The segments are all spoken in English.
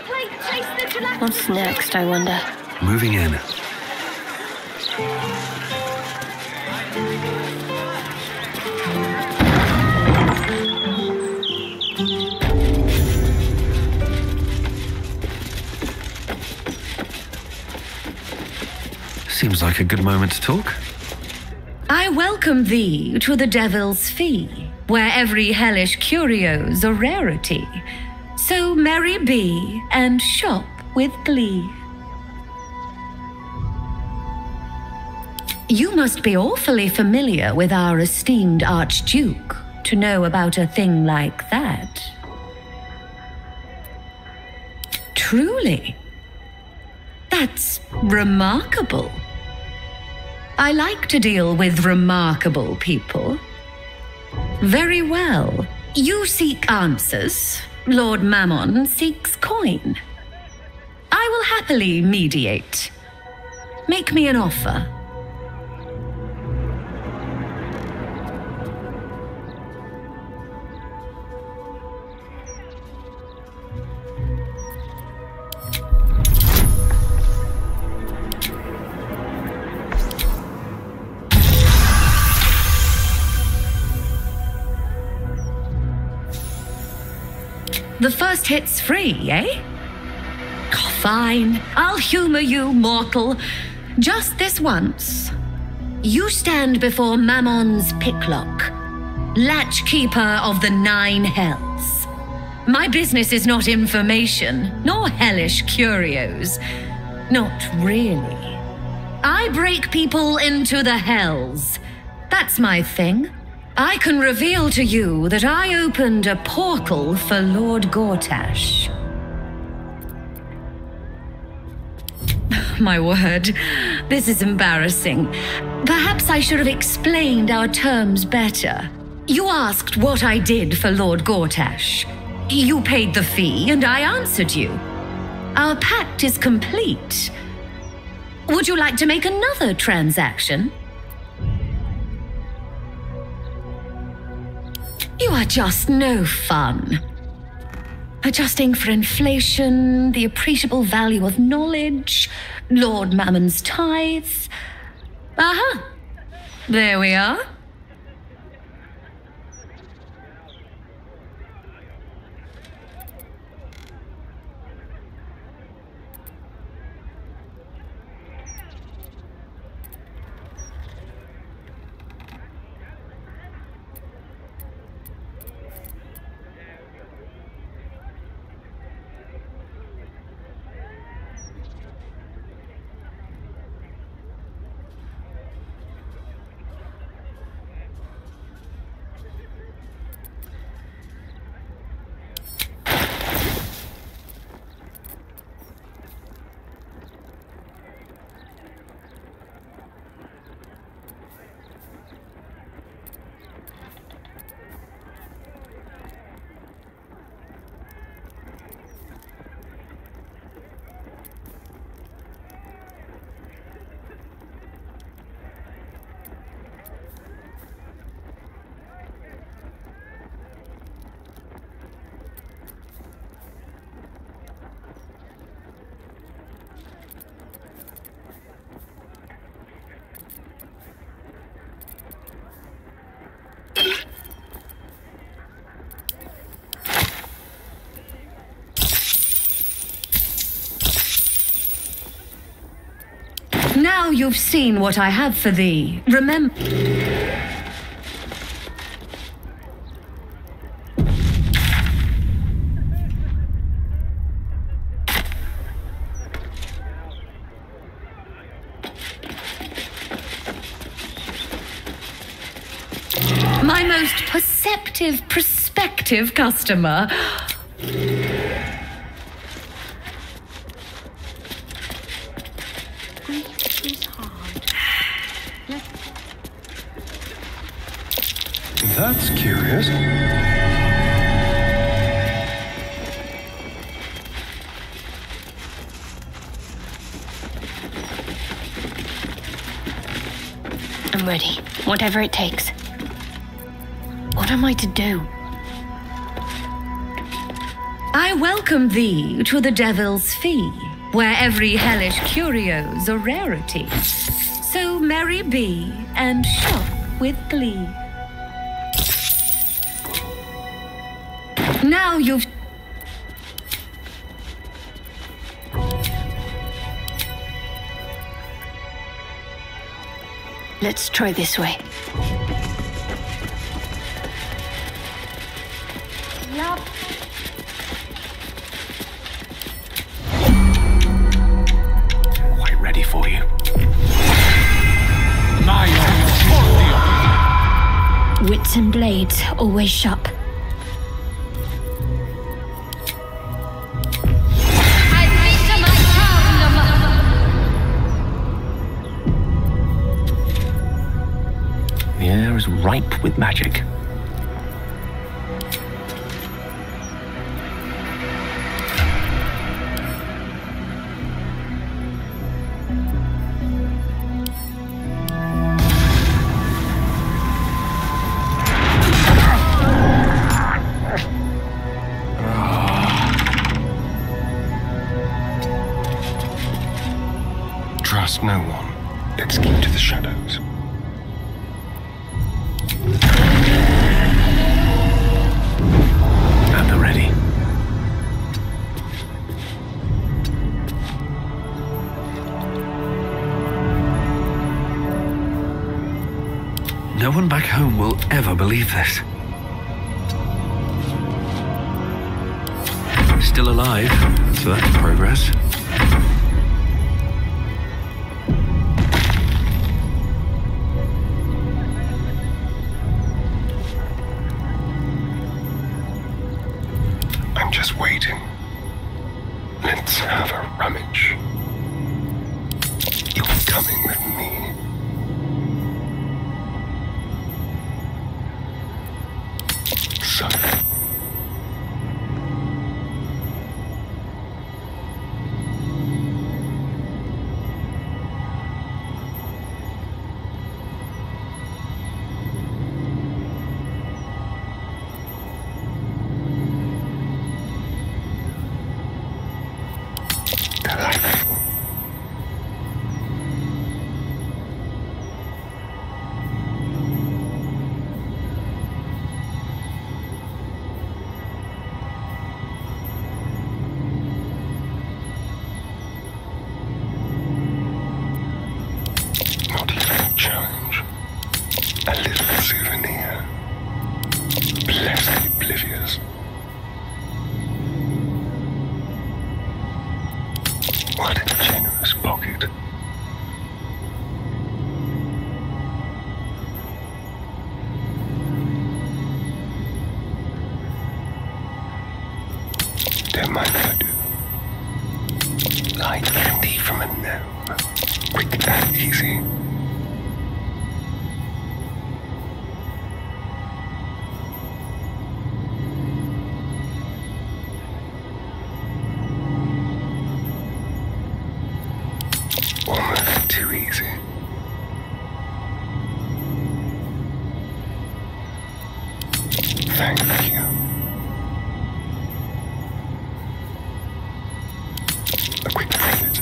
What's next, I wonder? Moving in. Seems like a good moment to talk. I welcome thee to the Devil's Fee, where every hellish curio's a rarity. So merry be, and shop with glee. You must be awfully familiar with our esteemed Archduke to know about a thing like that. Truly. That's remarkable. I like to deal with remarkable people. Very well. You seek answers. Lord Mammon seeks coin. I will happily mediate. Make me an offer. The first hit's free, eh? Oh, fine, I'll humor you, mortal. Just this once. You stand before Mammon's picklock, latchkeeper of the 9 hells. My business is not information, nor hellish curios. Not really. I break people into the hells. That's my thing. I can reveal to you that I opened a portal for Lord Gortash. My word, this is embarrassing. Perhaps I should have explained our terms better. You asked what I did for Lord Gortash. You paid the fee, and I answered you. Our pact is complete. Would you like to make another transaction? You are just no fun. Adjusting for inflation, the appreciable value of knowledge, Lord Mammon's tithe. Aha! There we are. Now you've seen what I have for thee. Remember... My most perceptive, prospective customer. That's curious. I'm ready, whatever it takes. What am I to do? I welcome thee to the Devil's Fee, where every hellish curio's a rarity. So merry be and shop with glee. Now you've... Let's try this way. Quite ready for you. Wits and blades, always sharp. The air is ripe with magic. Trust no one. Let's keep to the shadows. At the ready. No one back home will ever believe this. Still alive, so that's progress. I'm just waiting. Let's have a rummage. You're coming with me. So. Delightful. Not even a challenge. A little souvenir. Blessed oblivious. What a generous pocket. Don't mind if I do. Light candy from a gnome. Quick and easy. Almost too easy. Thank you. A quick visit.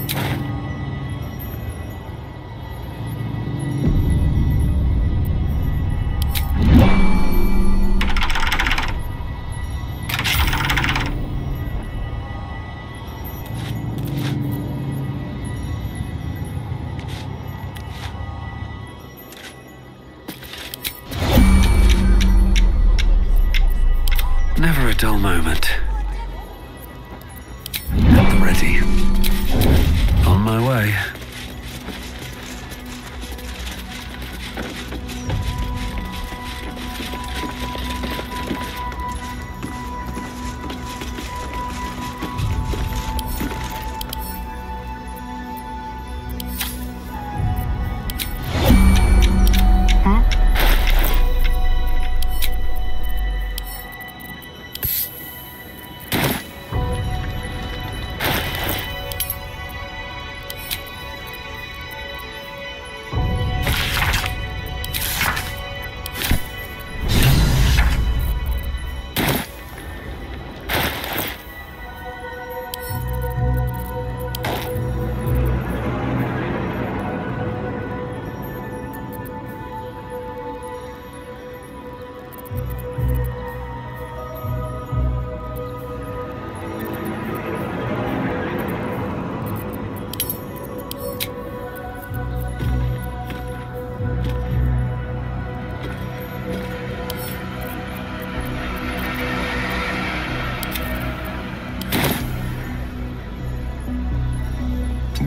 Never a dull moment. At the ready. On my way.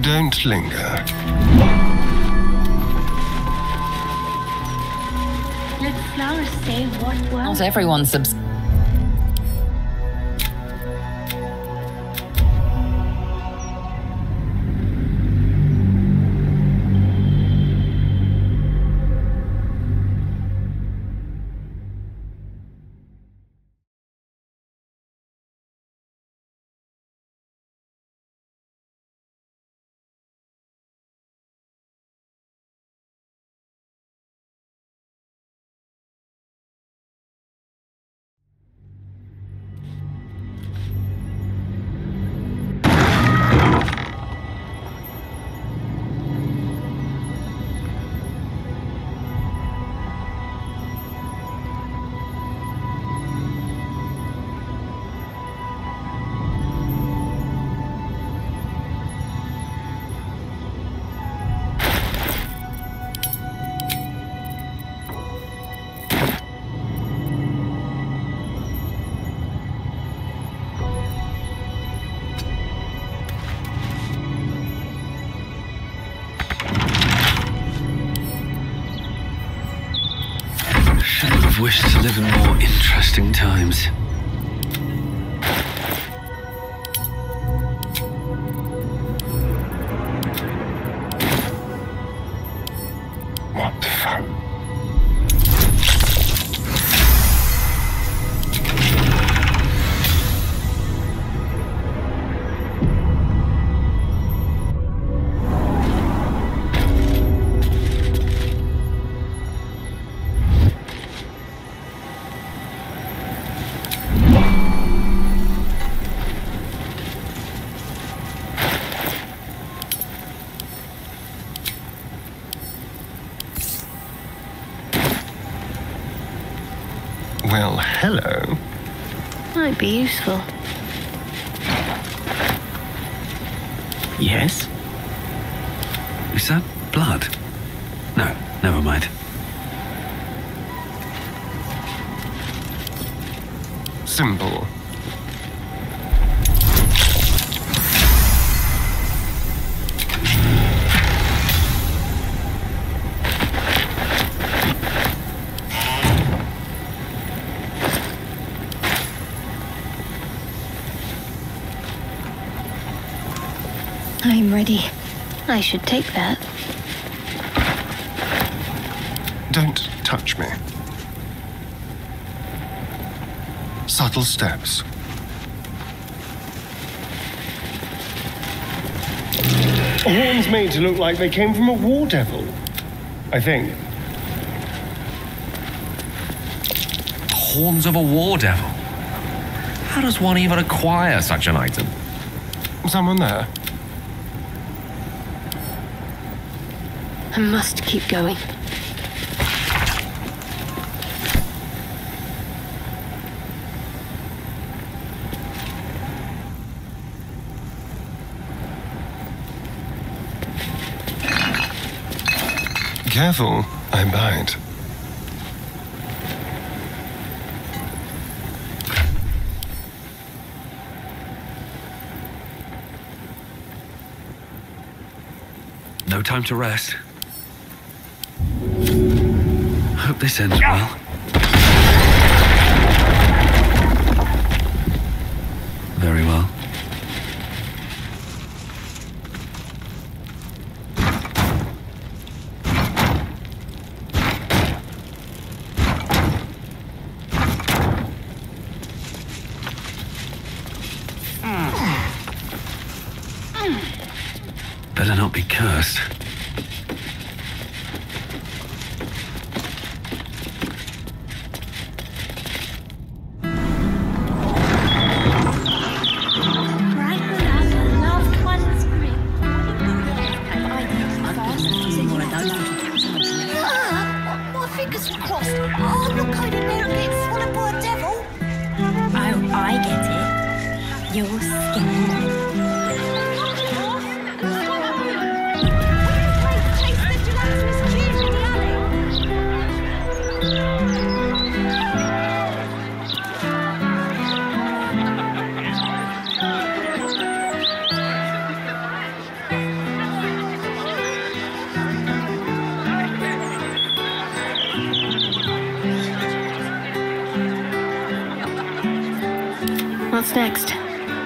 Don't linger. Let flowers say what Not words. everyone Shouldn't have wished to live in more interesting times. What fun. Well, hello. Might be useful. Yes? Is that blood? No, never mind. Simple. I'm ready. I should take that. Don't touch me. Subtle steps. Horns made to look like they came from a war devil, I think. Horns of a war devil? How does one even acquire such an item? Someone there? I must keep going. Careful, I bite. No time to rest. Hope this ends well. Very well. Better not be cursed. What's next?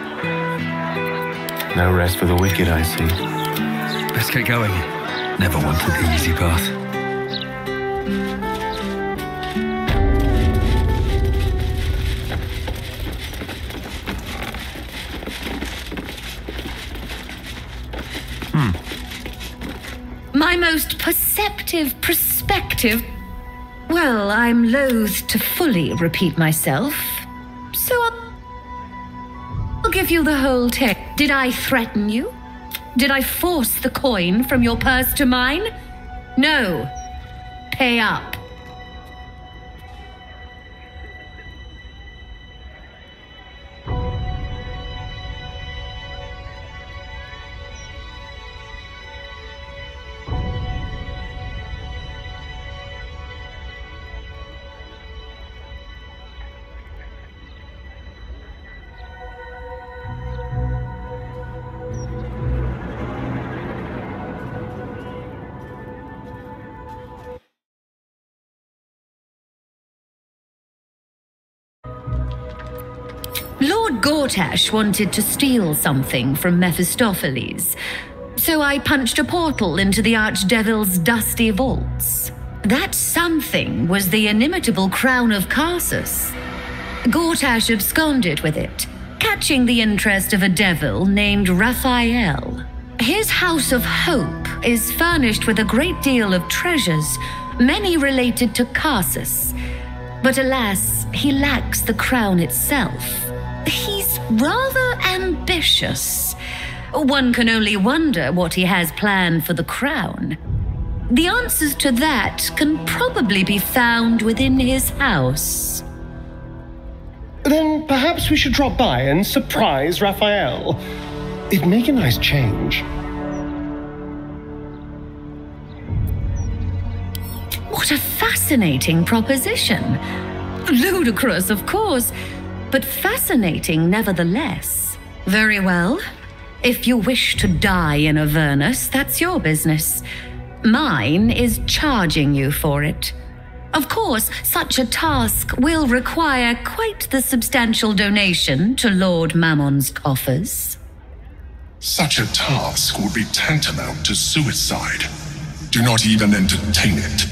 No rest for the wicked, I see. Let's get going. Never wanted the easy path. My most perceptive perspective. Well, I'm loath to fully repeat myself, so I'll give you the whole tale. Did I threaten you? Did I force the coin from your purse to mine? No. Pay up. Lord Gortash wanted to steal something from Mephistopheles, so I punched a portal into the Archdevil's dusty vaults. That something was the inimitable crown of Karsus. Gortash absconded with it, catching the interest of a devil named Raphael. His House of Hope is furnished with a great deal of treasures, many related to Karsus. But alas, he lacks the crown itself. He's rather ambitious. One can only wonder what he has planned for the crown. The answers to that can probably be found within his house. Then perhaps we should drop by and surprise Raphael. It'd make a nice change. What a fascinating proposition. Ludicrous, of course, but fascinating nevertheless. Very well. If you wish to die in Avernus, that's your business. Mine is charging you for it. Of course, such a task will require quite the substantial donation to Lord Mammon's coffers. Such a task would be tantamount to suicide. Do not even entertain it.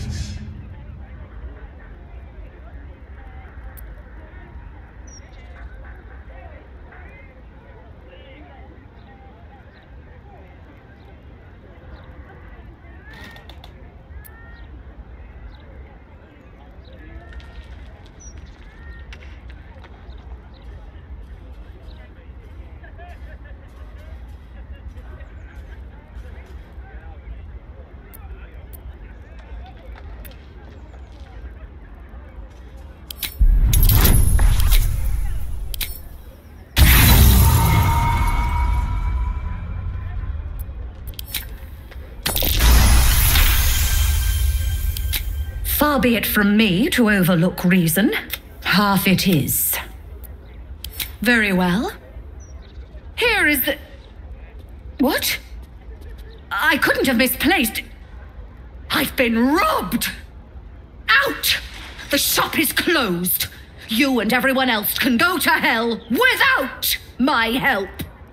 Far be it from me to overlook reason. Half it is. Very well. Here is the... What? I couldn't have misplaced... I've been robbed! Out! The shop is closed. You and everyone else can go to hell without my help.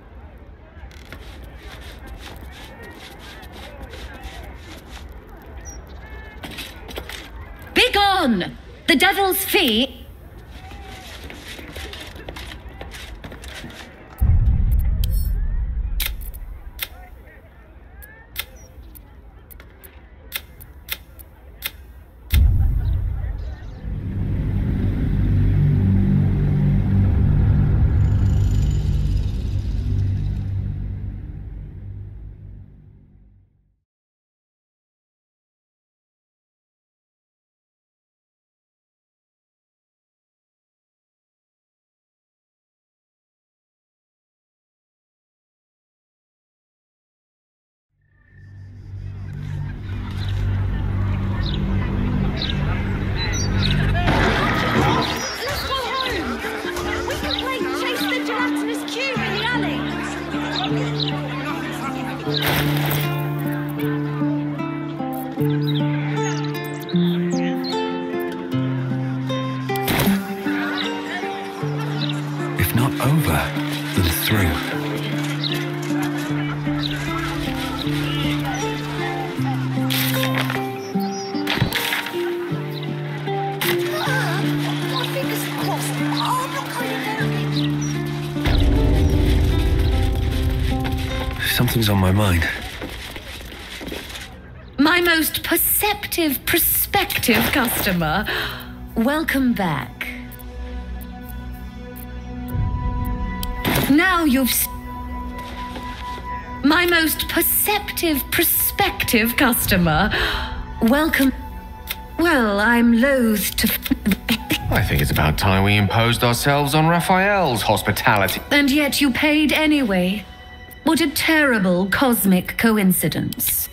Begone! The devil's fee over than through. Something's on my mind. My most perceptive, prospective customer. Welcome back. Now my most perceptive, prospective customer. Welcome. Well, I'm loath to... I think it's about time we imposed ourselves on Raphael's hospitality. And yet you paid anyway. What a terrible cosmic coincidence.